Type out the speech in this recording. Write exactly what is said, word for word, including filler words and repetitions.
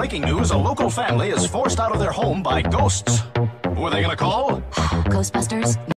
breaking news, a local family is forced out of their home by ghosts. Who are they gonna call? Ghostbusters?